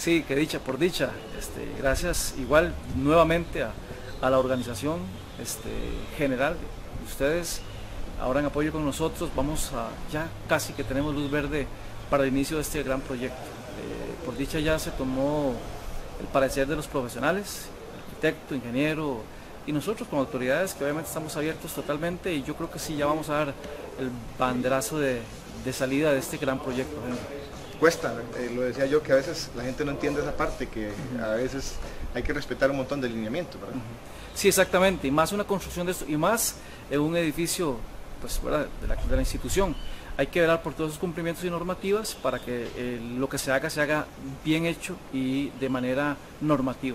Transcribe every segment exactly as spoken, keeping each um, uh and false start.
Sí, que dicha, por dicha. Este, gracias igual nuevamente a, a la organización este, general. Ustedes ahora en apoyo con nosotros, vamos a, ya casi que tenemos luz verde para el inicio de este gran proyecto. Eh, por dicha ya se tomó el parecer de los profesionales, arquitecto, ingeniero, y nosotros como autoridades que obviamente estamos abiertos totalmente, y yo creo que sí, ya vamos a dar el banderazo de, de salida de este gran proyecto. Cuesta, eh, lo decía yo, que a veces la gente no entiende esa parte, que a veces hay que respetar un montón de lineamientos, ¿verdad? Sí, exactamente, y más una construcción de esto, y más en un edificio pues, ¿verdad? De, la, de la institución. Hay que velar por todos esos cumplimientos y normativas para que eh, lo que se haga, se haga bien hecho y de manera normativa.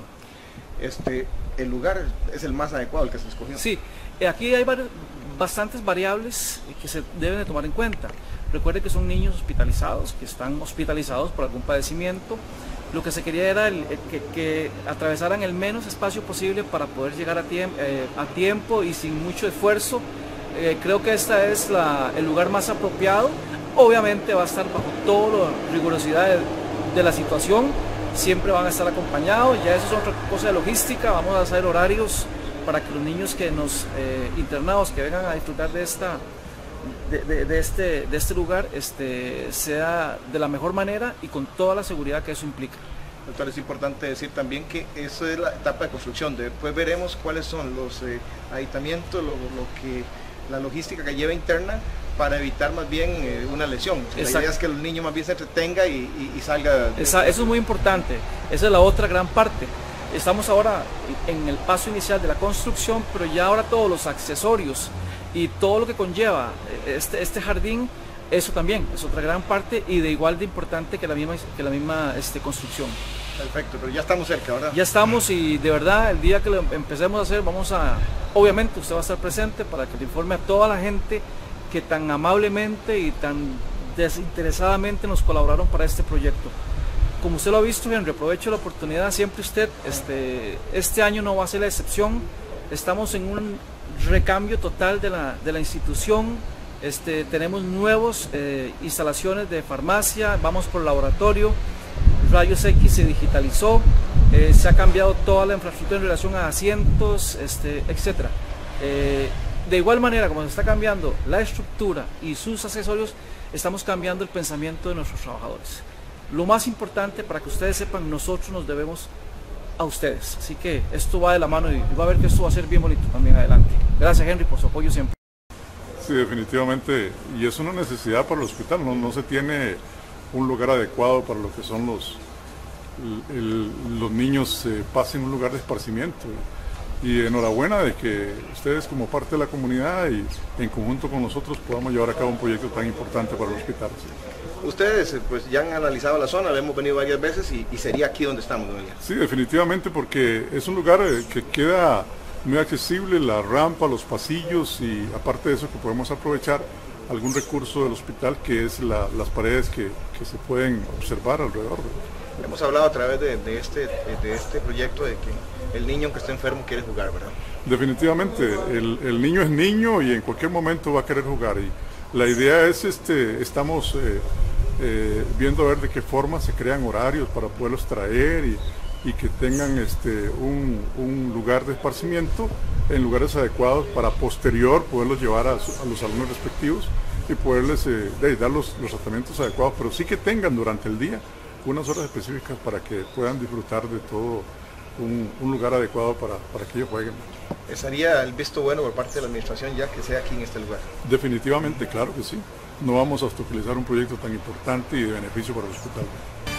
Este, el lugar es el más adecuado, el que se escogió. Sí, aquí hay varios, bastantes variables que se deben de tomar en cuenta. Recuerde que son niños hospitalizados, que están hospitalizados por algún padecimiento. Lo que se quería era el, el que, que atravesaran el menos espacio posible para poder llegar a, tiemp eh, a tiempo y sin mucho esfuerzo. Eh, creo que este es la, el lugar más apropiado. Obviamente va a estar bajo toda la rigurosidad de, de la situación. Siempre van a estar acompañados, ya eso es otra cosa de logística. Vamos a hacer horarios para que los niños que nos eh, internados que vengan a disfrutar de esta de, de, de este de este lugar este sea de la mejor manera y con toda la seguridad que eso implica. Doctor, es importante decir también que eso es la etapa de construcción. Después veremos cuáles son los eh, aditamientos, lo, lo que la logística que lleva interna, para evitar más bien eh, una lesión. La idea es que el niño más bien se entretenga y, y, y salga. De... Esa, eso es muy importante, esa es la otra gran parte. Estamos ahora en el paso inicial de la construcción, pero ya ahora todos los accesorios y todo lo que conlleva este, este jardín, eso también es otra gran parte y de igual de importante que la misma, que la misma este, construcción. Perfecto, pero ya estamos cerca, ¿verdad? Ya estamos y de verdad el día que lo empecemos a hacer vamos a, obviamente usted va a estar presente para que le informe a toda la gente que tan amablemente y tan desinteresadamente nos colaboraron para este proyecto. Como usted lo ha visto, Henry, aprovecho la oportunidad, siempre usted, este, este año no va a ser la excepción. Estamos en un recambio total de la, de la institución, este, tenemos nuevas eh, instalaciones de farmacia, vamos por laboratorio, Rayos X se digitalizó, eh, se ha cambiado toda la infraestructura en relación a asientos, este, etcétera. Eh, De igual manera, como se está cambiando la estructura y sus accesorios, estamos cambiando el pensamiento de nuestros trabajadores. Lo más importante, para que ustedes sepan, nosotros nos debemos a ustedes. Así que esto va de la mano y va a ver que esto va a ser bien bonito también adelante. Gracias, Henry, por su apoyo siempre. Sí, definitivamente. Y es una necesidad para el hospital. No, no se tiene un lugar adecuado para lo que son los, el, el, los niños eh, pasen un lugar de esparcimiento. Y enhorabuena de que ustedes como parte de la comunidad y en conjunto con nosotros podamos llevar a cabo un proyecto tan importante para el hospital. Sí. Ustedes pues ya han analizado la zona, la hemos venido varias veces y, y sería aquí donde estamos, ¿no? Sí, definitivamente, porque es un lugar que queda muy accesible, la rampa, los pasillos, y aparte de eso que podemos aprovechar algún recurso del hospital que es la, las paredes que, que se pueden observar alrededor. Hemos hablado a través de, de, este, de este proyecto de que el niño que está enfermo quiere jugar, ¿verdad? Definitivamente, el, el niño es niño y en cualquier momento va a querer jugar. Y la idea es, este, estamos eh, eh, viendo a ver de qué forma se crean horarios para poderlos traer y, y que tengan este, un, un lugar de esparcimiento en lugares adecuados para posterior poderlos llevar a, su, a los alumnos respectivos y poderles eh, de, dar los, los tratamientos adecuados, pero sí que tengan durante el día unas horas específicas para que puedan disfrutar de todo un, un lugar adecuado para, para que ellos jueguen. ¿Sería el visto bueno por parte de la administración ya que sea aquí en este lugar? Definitivamente, claro que sí. No vamos a obstaculizar un proyecto tan importante y de beneficio para el hospital.